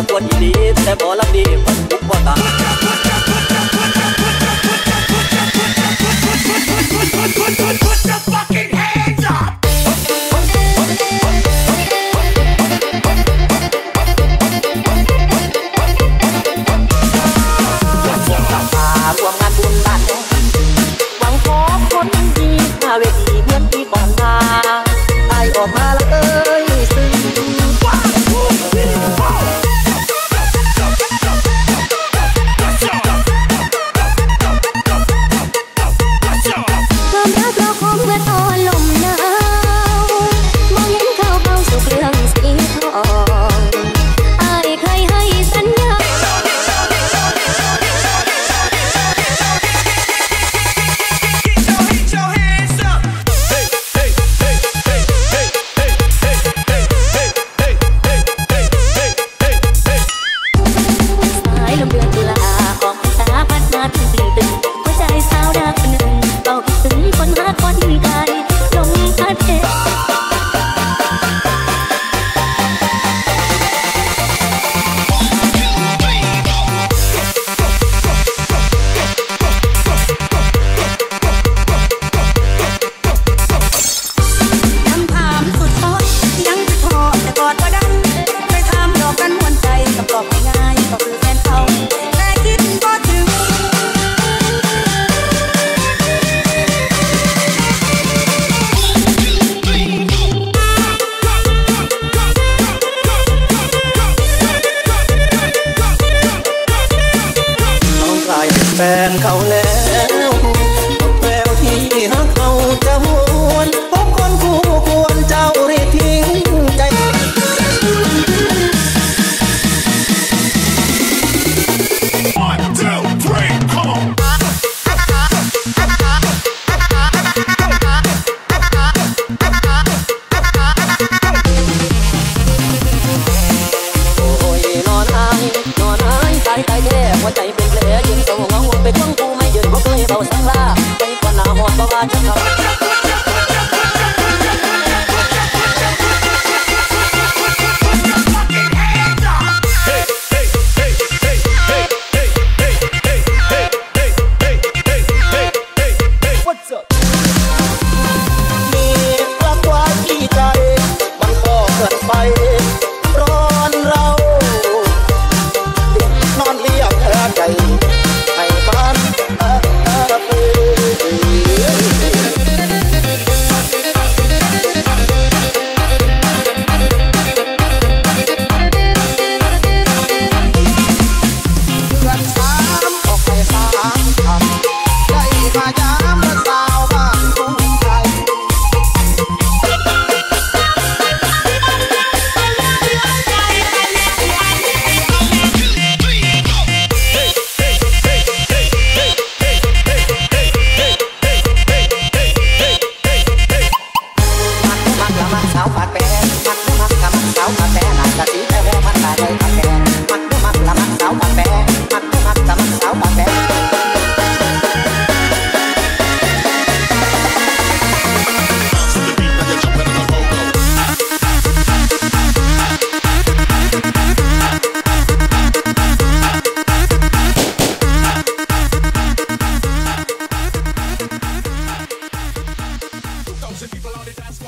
ประกวดอีดีแต่บ่ลำดีมันทุกบ่ตาร่วมงานบุญบ้านหวังขอคนดีหน้าเวทีเหมือนปีก่อนมาไอออกมาละซึ้งความรักเราคงเหมือนอ่อนลมหนาวมองเห็นเขาเบาสู่เครื่องสีทองไอเคยให้สัญญาแฟนเขาแล้วแววที่รักเขาจะหวนพบคนคู่ควรเจ้ารีบทิ้งใจ One, two, three, come on. โอ้ยนอนอายตายแท้หัวใจเป็นแผลยิ่งเศร้าเหงาไปควงกูไม่ยืนบ่เคยเบาสังลาไปกว่าหน้าหอดบ่ว่าจะเข้ามีรักไว้ที่ใจมันก็เกินไปร้อนเรานอนเรียกใจให้บ้านpeople on the dance